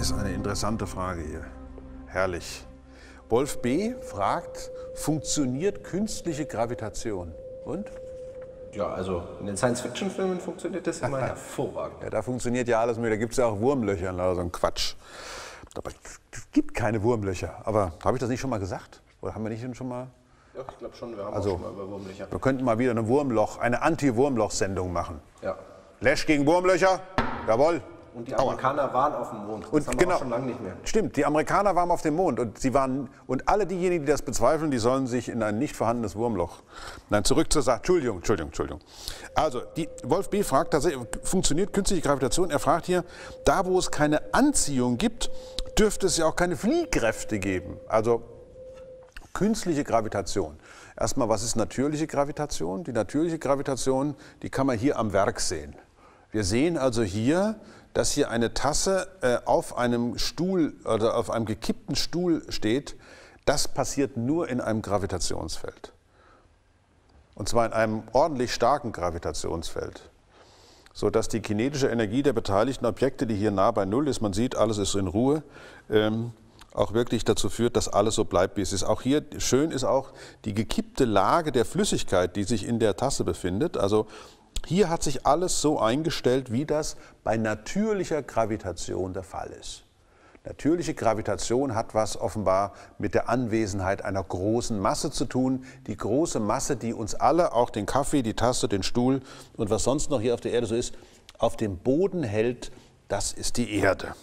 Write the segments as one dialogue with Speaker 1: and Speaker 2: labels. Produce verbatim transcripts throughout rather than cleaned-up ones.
Speaker 1: ist eine interessante Frage hier. Herrlich. Wolf B. fragt, funktioniert künstliche Gravitation? Und?
Speaker 2: Ja, also in den Science-Fiction-Filmen funktioniert das immer hervorragend.
Speaker 1: Ja, da funktioniert ja alles mögliche. Da gibt es ja auch Wurmlöcher, also so ein Quatsch. Aber es gibt keine Wurmlöcher. Aber habe ich das nicht schon mal gesagt? Oder haben wir nicht schon mal?
Speaker 2: Ja, ich glaube schon, wir haben
Speaker 1: also,
Speaker 2: auch schon mal über Wurmlöcher.
Speaker 1: Wir könnten mal wieder eine Wurmloch, eine Anti-Wurmloch-Sendung machen.
Speaker 2: Ja.
Speaker 1: Lash gegen Wurmlöcher, jawohl.
Speaker 2: Und die Amerikaner Aua. waren auf dem Mond. Das
Speaker 1: und
Speaker 2: haben wir
Speaker 1: genau,
Speaker 2: auch schon lange nicht mehr.
Speaker 1: Stimmt, die Amerikaner waren auf dem Mond und sie waren und alle diejenigen, die das bezweifeln, die sollen sich in ein nicht vorhandenes Wurmloch. Nein, zurück zur Sache. Entschuldigung, Entschuldigung, Entschuldigung. Also, die Wolf B. fragt tatsächlich, funktioniert künstliche Gravitation? Er fragt hier, da wo es keine Anziehung gibt, dürfte es ja auch keine Fliehkräfte geben. Also künstliche Gravitation. Erstmal, was ist natürliche Gravitation? Die natürliche Gravitation, die kann man hier am Werk sehen. Wir sehen also hier, dass hier eine Tasse äh, auf einem Stuhl oder auf einem gekippten Stuhl steht. Das passiert nur in einem Gravitationsfeld. Und zwar in einem ordentlich starken Gravitationsfeld. Sodass die kinetische Energie der beteiligten Objekte, die hier nah bei Null ist, man sieht, alles ist in Ruhe, ähm, auch wirklich dazu führt, dass alles so bleibt, wie es ist. Auch hier schön ist auch die gekippte Lage der Flüssigkeit, die sich in der Tasse befindet. Also hier hat sich alles so eingestellt, wie das bei natürlicher Gravitation der Fall ist. Natürliche Gravitation hat was offenbar mit der Anwesenheit einer großen Masse zu tun. Die große Masse, die uns alle, auch den Kaffee, die Tasse, den Stuhl und was sonst noch hier auf der Erde so ist, auf dem Boden hält, das ist die Erde.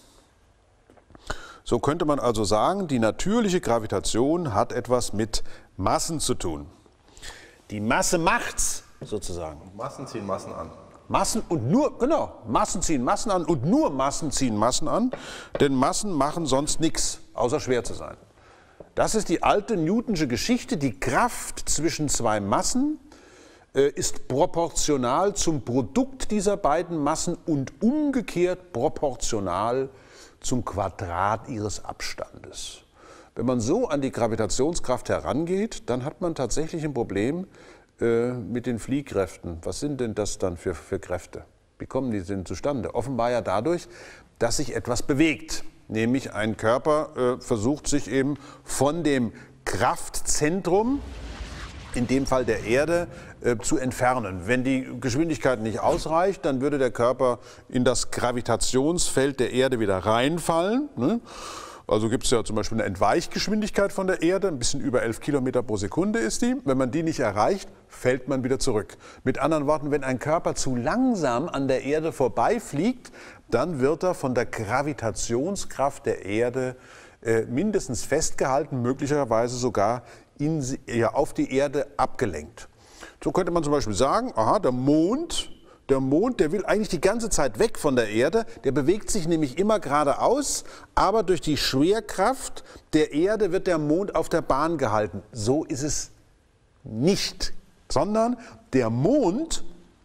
Speaker 1: So könnte man also sagen, die natürliche Gravitation hat etwas mit Massen zu tun. Die Masse macht's sozusagen.
Speaker 2: Massen ziehen Massen an.
Speaker 1: Massen und nur, genau, Massen ziehen Massen an und nur Massen ziehen Massen an, denn Massen machen sonst nichts, außer schwer zu sein. Das ist die alte Newtonsche Geschichte, die Kraft zwischen zwei Massen äh, ist proportional zum Produkt dieser beiden Massen und umgekehrt proportional zum Quadrat ihres Abstandes. Wenn man so an die Gravitationskraft herangeht, dann hat man tatsächlich ein Problem äh, mit den Fliehkräften. Was sind denn das dann für, für Kräfte? Wie kommen die denn zustande? Offenbar ja dadurch, dass sich etwas bewegt. Nämlich ein Körper äh, versucht sich eben von dem Kraftzentrum, in dem Fall der Erde, äh, zu entfernen. Wenn die Geschwindigkeit nicht ausreicht, dann würde der Körper in das Gravitationsfeld der Erde wieder reinfallen. Ne? Also gibt es ja zum Beispiel eine Entweichgeschwindigkeit von der Erde, ein bisschen über elf Kilometer pro Sekunde ist die. Wenn man die nicht erreicht, fällt man wieder zurück. Mit anderen Worten, wenn ein Körper zu langsam an der Erde vorbeifliegt, dann wird er von der Gravitationskraft der Erde äh, mindestens festgehalten, möglicherweise sogar in, ja, auf die Erde abgelenkt. So könnte man zum Beispiel sagen, aha, der Mond, der Mond, der will eigentlich die ganze Zeit weg von der Erde, der bewegt sich nämlich immer geradeaus, aber durch die Schwerkraft der Erde wird der Mond auf der Bahn gehalten. So ist es nicht, sondern der Mond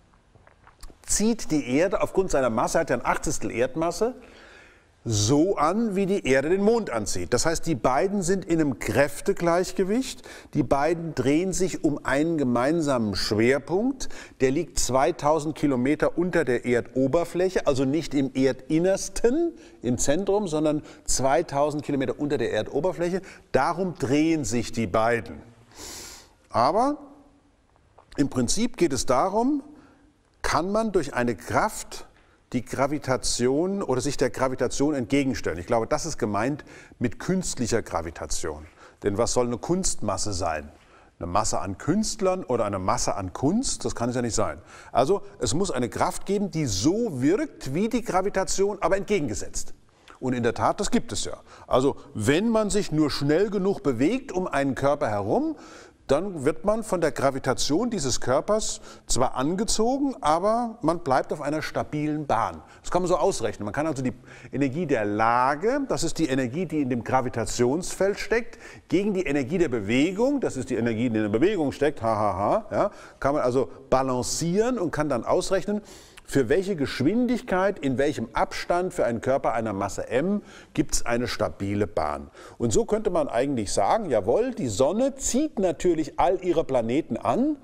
Speaker 1: zieht die Erde aufgrund seiner Masse, hat ja ein Achzigstel Erdmasse, so an, wie die Erde den Mond anzieht. Das heißt, die beiden sind in einem Kräftegleichgewicht. Die beiden drehen sich um einen gemeinsamen Schwerpunkt. Der liegt zweitausend Kilometer unter der Erdoberfläche, also nicht im Erdinnersten, im Zentrum, sondern zweitausend Kilometer unter der Erdoberfläche. Darum drehen sich die beiden. Aber im Prinzip geht es darum, kann man durch eine Kraft die Gravitation oder sich der Gravitation entgegenstellen. Ich glaube, das ist gemeint mit künstlicher Gravitation. Denn was soll eine Kunstmasse sein? Eine Masse an Künstlern oder eine Masse an Kunst? Das kann es ja nicht sein. Also es muss eine Kraft geben, die so wirkt wie die Gravitation, aber entgegengesetzt. Und in der Tat, das gibt es ja. Also wenn man sich nur schnell genug bewegt um einen Körper herum, dann wird man von der Gravitation dieses Körpers zwar angezogen, aber man bleibt auf einer stabilen Bahn. Das kann man so ausrechnen. Man kann also die Energie der Lage, das ist die Energie, die in dem Gravitationsfeld steckt, gegen die Energie der Bewegung, das ist die Energie, die in der Bewegung steckt, hahaha, ja, kann man also balancieren und kann dann ausrechnen, für welche Geschwindigkeit, in welchem Abstand für einen Körper einer Masse m gibt es eine stabile Bahn. Und so könnte man eigentlich sagen, jawohl, die Sonne zieht natürlich all ihre Planeten an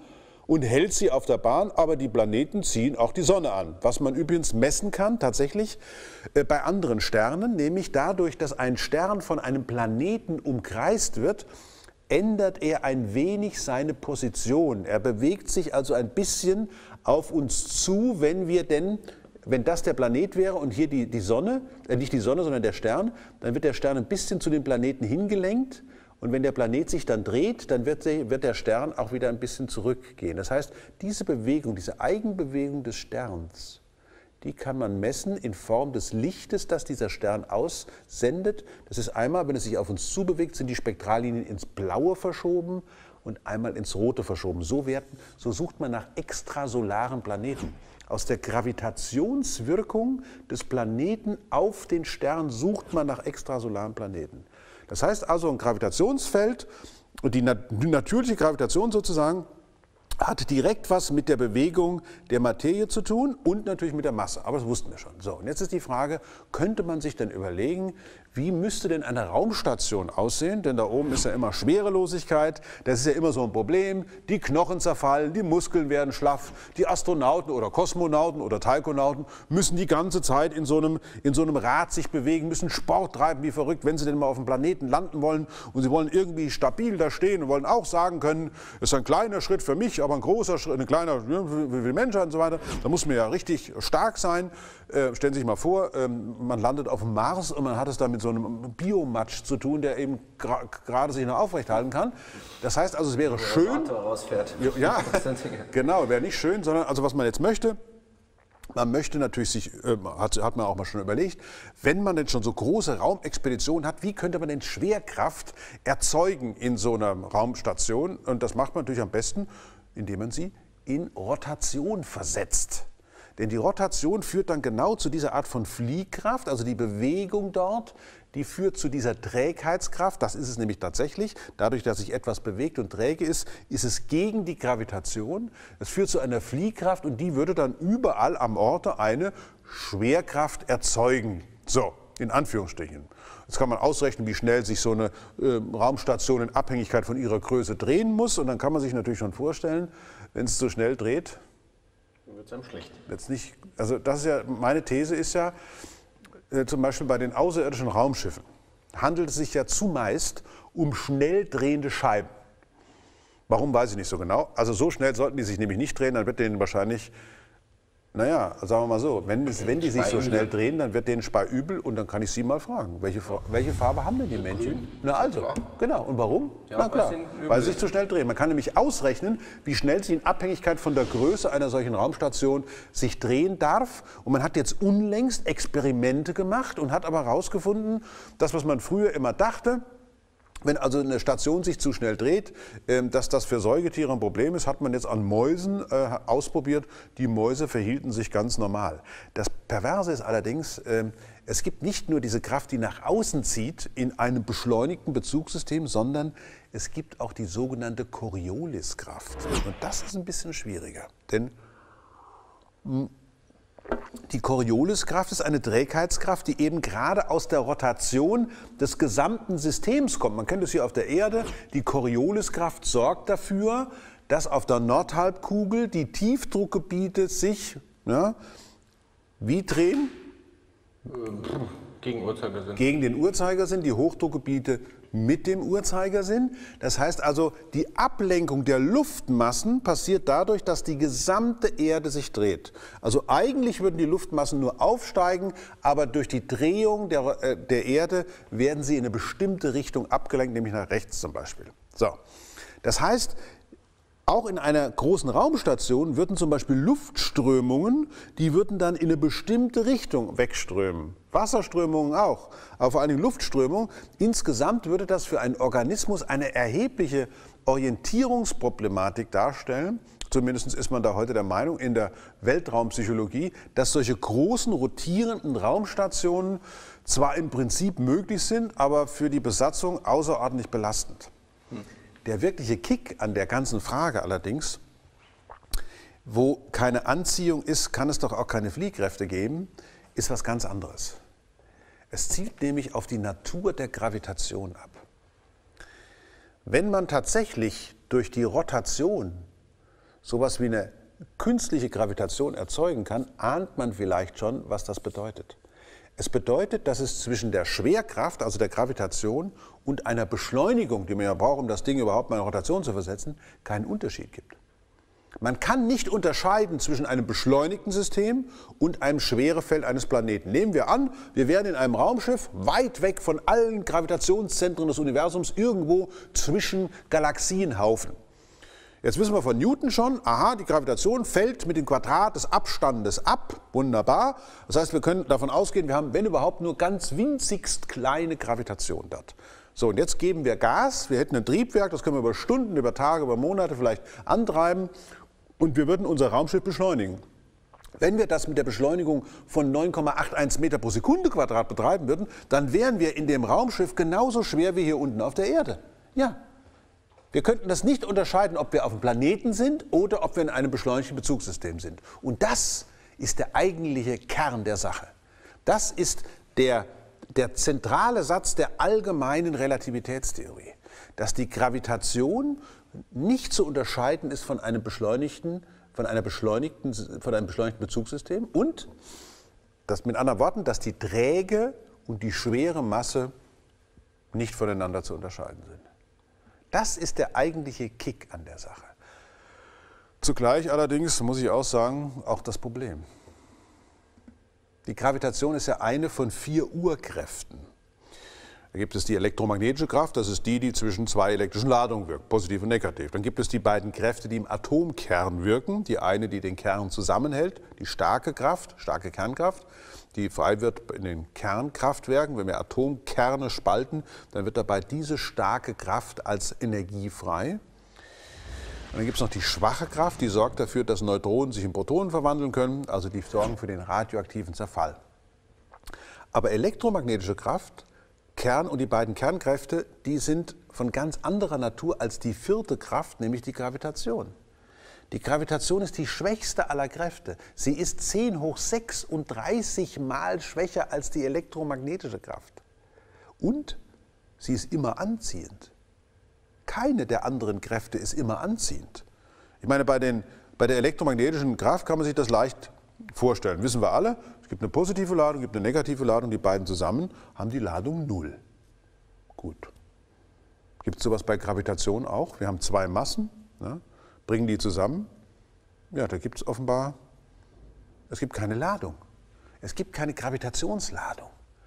Speaker 1: und hält sie auf der Bahn, aber die Planeten ziehen auch die Sonne an. Was man übrigens messen kann, tatsächlich äh, bei anderen Sternen, nämlich dadurch, dass ein Stern von einem Planeten umkreist wird, ändert er ein wenig seine Position. Er bewegt sich also ein bisschen auf uns zu, wenn wir denn, wenn das der Planet wäre und hier die, die Sonne, äh nicht die Sonne, sondern der Stern, dann wird der Stern ein bisschen zu dem Planeten hingelenkt und wenn der Planet sich dann dreht, dann wird der, wird der Stern auch wieder ein bisschen zurückgehen. Das heißt, diese Bewegung, diese Eigenbewegung des Sterns, die kann man messen in Form des Lichtes, das dieser Stern aussendet. Das ist einmal, wenn es sich auf uns zubewegt, sind die Spektrallinien ins Blaue verschoben und einmal ins Rote verschoben. So, werden, so sucht man nach extrasolaren Planeten. Aus der Gravitationswirkung des Planeten auf den Stern sucht man nach extrasolaren Planeten. Das heißt also, ein Gravitationsfeld, die, nat die natürliche Gravitation sozusagen, hat direkt was mit der Bewegung der Materie zu tun und natürlich mit der Masse. Aber das wussten wir schon. So, und jetzt ist die Frage, könnte man sich denn überlegen, wie müsste denn eine Raumstation aussehen? Denn da oben ist ja immer Schwerelosigkeit, das ist ja immer so ein Problem. Die Knochen zerfallen, die Muskeln werden schlaff. Die Astronauten oder Kosmonauten oder Taikonauten müssen die ganze Zeit in so einem, in so einem Rad sich bewegen, müssen Sport treiben wie verrückt, wenn sie denn mal auf dem Planeten landen wollen. Und sie wollen irgendwie stabil da stehen und wollen auch sagen können, es ist ein kleiner Schritt für mich, aber ein großer Schritt, ein kleiner für die Menschheit und so weiter. Da muss man ja richtig stark sein. Äh, stellen Sie sich mal vor, ähm, man landet auf dem Mars und man hat es da mit so einem Biomatsch zu tun, der eben gerade gra sich noch aufrecht halten kann. Das heißt also, es wäre schön.
Speaker 2: Rausfährt.
Speaker 1: Ja, genau, wäre nicht schön, sondern also was man jetzt möchte. Man möchte natürlich sich, äh, hat, hat man auch mal schon überlegt, wenn man denn schon so große Raumexpeditionen hat, wie könnte man denn Schwerkraft erzeugen in so einer Raumstation? Und das macht man natürlich am besten, indem man sie in Rotation versetzt. Denn die Rotation führt dann genau zu dieser Art von Fliehkraft, also die Bewegung dort, die führt zu dieser Trägheitskraft. Das ist es nämlich tatsächlich. Dadurch, dass sich etwas bewegt und träge ist, ist es gegen die Gravitation. Es führt zu einer Fliehkraft und die würde dann überall am Orte eine Schwerkraft erzeugen. So, in Anführungsstrichen. Jetzt kann man ausrechnen, wie schnell sich so eine äh, Raumstation in Abhängigkeit von ihrer Größe drehen muss. Und dann kann man sich natürlich schon vorstellen, wenn es so schnell dreht,
Speaker 2: wird es einem schlecht.
Speaker 1: Jetzt nicht, also das ist ja, meine These ist ja, äh, zum Beispiel bei den außerirdischen Raumschiffen handelt es sich ja zumeist um schnell drehende Scheiben. Warum, weiß ich nicht so genau. Also so schnell sollten die sich nämlich nicht drehen, dann wird denen wahrscheinlich, naja, sagen wir mal so, wenn, es, wenn die sich so schnell drehen, dann wird denen speiübel und dann kann ich Sie mal fragen, welche, welche Farbe haben denn die Männchen? Na also, genau. Und warum?
Speaker 2: Ja,
Speaker 1: Na klar, weil sie sich
Speaker 2: ist.
Speaker 1: zu schnell drehen. Man kann nämlich ausrechnen, wie schnell sie in Abhängigkeit von der Größe einer solchen Raumstation sich drehen darf. Und man hat jetzt unlängst Experimente gemacht und hat aber herausgefunden, das, was man früher immer dachte, wenn also eine Station sich zu schnell dreht, dass das für Säugetiere ein Problem ist, hat man jetzt an Mäusen äh, ausprobiert. Die Mäuse verhielten sich ganz normal. Das Perverse ist allerdings, äh, es gibt nicht nur diese Kraft, die nach außen zieht in einem beschleunigten Bezugssystem, sondern es gibt auch die sogenannte Corioliskraft. Und das ist ein bisschen schwieriger, denn mh, die Corioliskraft ist eine Trägheitskraft, die eben gerade aus der Rotation des gesamten Systems kommt. Man kennt es hier auf der Erde. Die Corioliskraft sorgt dafür, dass auf der Nordhalbkugel die Tiefdruckgebiete sich ja, wie drehen?
Speaker 2: Ähm, gegen Uhrzeigersinn.
Speaker 1: Gegen den Uhrzeigersinn, die Hochdruckgebiete mit dem Uhrzeigersinn. Das heißt also, die Ablenkung der Luftmassen passiert dadurch, dass die gesamte Erde sich dreht. Also eigentlich würden die Luftmassen nur aufsteigen, aber durch die Drehung der, äh, der Erde werden sie in eine bestimmte Richtung abgelenkt, nämlich nach rechts zum Beispiel. So. Das heißt, auch in einer großen Raumstation würden zum Beispiel Luftströmungen, die würden dann in eine bestimmte Richtung wegströmen. Wasserströmungen auch, aber vor allen Dingen Luftströmungen. Insgesamt würde das für einen Organismus eine erhebliche Orientierungsproblematik darstellen. Zumindest ist man da heute der Meinung in der Weltraumpsychologie, dass solche großen rotierenden Raumstationen zwar im Prinzip möglich sind, aber für die Besatzung außerordentlich belastend. Hm. Der wirkliche Kick an der ganzen Frage allerdings, wo keine Anziehung ist, kann es doch auch keine Fliehkräfte geben, ist was ganz anderes. Es zielt nämlich auf die Natur der Gravitation ab. Wenn man tatsächlich durch die Rotation sowas wie eine künstliche Gravitation erzeugen kann, ahnt man vielleicht schon, was das bedeutet. Es bedeutet, dass es zwischen der Schwerkraft, also der Gravitation, und einer Beschleunigung, die man ja braucht, um das Ding überhaupt mal in Rotation zu versetzen, keinen Unterschied gibt. Man kann nicht unterscheiden zwischen einem beschleunigten System und einem Schwerefeld eines Planeten. Nehmen wir an, wir wären in einem Raumschiff weit weg von allen Gravitationszentren des Universums, irgendwo zwischen Galaxienhaufen. Jetzt wissen wir von Newton schon, aha, die Gravitation fällt mit dem Quadrat des Abstandes ab, wunderbar. Das heißt, wir können davon ausgehen, wir haben, wenn überhaupt, nur ganz winzigst kleine Gravitation dort. So, und jetzt geben wir Gas, wir hätten ein Triebwerk, das können wir über Stunden, über Tage, über Monate vielleicht antreiben und wir würden unser Raumschiff beschleunigen. Wenn wir das mit der Beschleunigung von neun Komma einundachtzig Meter pro Sekunde Quadrat betreiben würden, dann wären wir in dem Raumschiff genauso schwer wie hier unten auf der Erde. Ja. Wir könnten das nicht unterscheiden, ob wir auf dem Planeten sind oder ob wir in einem beschleunigten Bezugssystem sind. Und das ist der eigentliche Kern der Sache. Das ist der, der zentrale Satz der allgemeinen Relativitätstheorie, dass die Gravitation nicht zu unterscheiden ist von einem beschleunigten, von, einer beschleunigten, von einem beschleunigten Bezugssystem und, dass mit anderen Worten, dass die träge und die schwere Masse nicht voneinander zu unterscheiden sind. Das ist der eigentliche Kick an der Sache. Zugleich allerdings, muss ich auch sagen, auch das Problem. Die Gravitation ist ja eine von vier Urkräften. Da gibt es die elektromagnetische Kraft, das ist die, die zwischen zwei elektrischen Ladungen wirkt, positiv und negativ. Dann gibt es die beiden Kräfte, die im Atomkern wirken. Die eine, die den Kern zusammenhält, die starke Kraft, starke Kernkraft, die frei wird in den Kernkraftwerken. Wenn wir Atomkerne spalten, dann wird dabei diese starke Kraft als Energie frei. Und dann gibt es noch die schwache Kraft, die sorgt dafür, dass Neutronen sich in Protonen verwandeln können, also die sorgen für den radioaktiven Zerfall. Aber elektromagnetische Kraft, Kern und die beiden Kernkräfte, die sind von ganz anderer Natur als die vierte Kraft, nämlich die Gravitation. Die Gravitation ist die schwächste aller Kräfte. Sie ist zehn hoch sechsunddreißig Mal schwächer als die elektromagnetische Kraft. Und sie ist immer anziehend. Keine der anderen Kräfte ist immer anziehend. Ich meine, bei, den, bei der elektromagnetischen Kraft kann man sich das leicht vorstellen. Wissen wir alle, es gibt eine positive Ladung, es gibt eine negative Ladung, die beiden zusammen haben die Ladung null. Gut. Gibt es sowas bei Gravitation auch? Wir haben zwei Massen, ne? Bringen die zusammen? Ja, da gibt es offenbar, es gibt keine Ladung. Es gibt keine Gravitationsladung.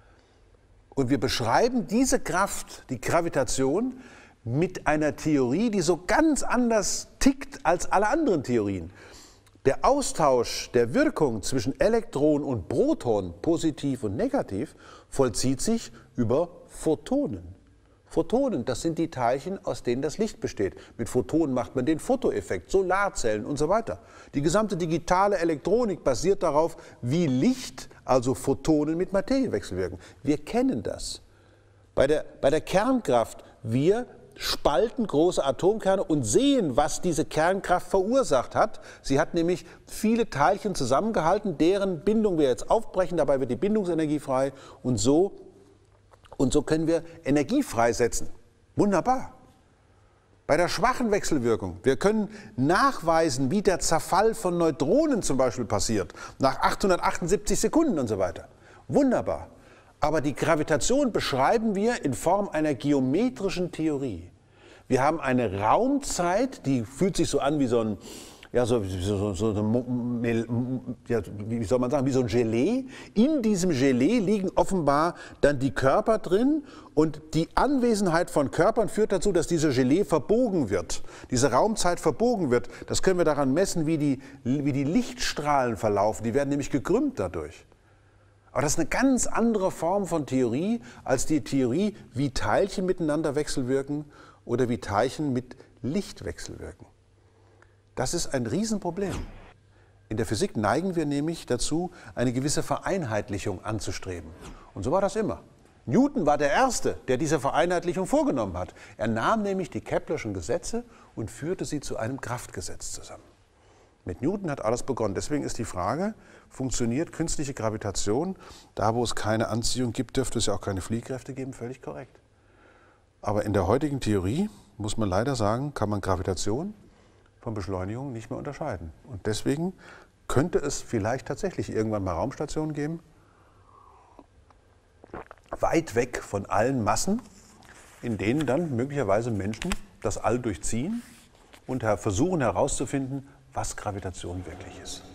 Speaker 1: Und wir beschreiben diese Kraft, die Gravitation, mit einer Theorie, die so ganz anders tickt als alle anderen Theorien. Der Austausch der Wirkung zwischen Elektron und Proton, positiv und negativ, vollzieht sich über Photonen. Photonen, das sind die Teilchen, aus denen das Licht besteht. Mit Photonen macht man den Fotoeffekt, Solarzellen und so weiter. Die gesamte digitale Elektronik basiert darauf, wie Licht, also Photonen, mit Materie wechselwirken. Wir kennen das. Bei der, bei der Kernkraft, wir spalten große Atomkerne und sehen, was diese Kernkraft verursacht hat. Sie hat nämlich viele Teilchen zusammengehalten, deren Bindung wir jetzt aufbrechen, dabei wird die Bindungsenergie frei und so Und so können wir Energie freisetzen. Wunderbar. Bei der schwachen Wechselwirkung, wir können nachweisen, wie der Zerfall von Neutronen zum Beispiel passiert, nach achthundertachtundsiebzig Sekunden und so weiter. Wunderbar. Aber die Gravitation beschreiben wir in Form einer geometrischen Theorie. Wir haben eine Raumzeit, die fühlt sich so an wie so ein Ja, so, so, so, so, ja, wie soll man sagen, wie so ein Gelee. In diesem Gelee liegen offenbar dann die Körper drin und die Anwesenheit von Körpern führt dazu, dass diese Gelee verbogen wird, diese Raumzeit verbogen wird. Das können wir daran messen, wie die, wie die Lichtstrahlen verlaufen. Die werden nämlich gekrümmt dadurch. Aber das ist eine ganz andere Form von Theorie als die Theorie, wie Teilchen miteinander wechselwirken oder wie Teilchen mit Licht wechselwirken. Das ist ein Riesenproblem. In der Physik neigen wir nämlich dazu, eine gewisse Vereinheitlichung anzustreben. Und so war das immer. Newton war der Erste, der diese Vereinheitlichung vorgenommen hat. Er nahm nämlich die Keplerschen Gesetze und führte sie zu einem Kraftgesetz zusammen. Mit Newton hat alles begonnen. Deswegen ist die Frage, funktioniert künstliche Gravitation? Da, wo es keine Anziehung gibt, dürfte es ja auch keine Fliehkräfte geben. Völlig korrekt. Aber in der heutigen Theorie, muss man leider sagen, kann man Gravitation von Beschleunigung nicht mehr unterscheiden. Und deswegen könnte es vielleicht tatsächlich irgendwann mal Raumstationen geben, weit weg von allen Massen, in denen dann möglicherweise Menschen das All durchziehen und versuchen herauszufinden, was Gravitation wirklich ist.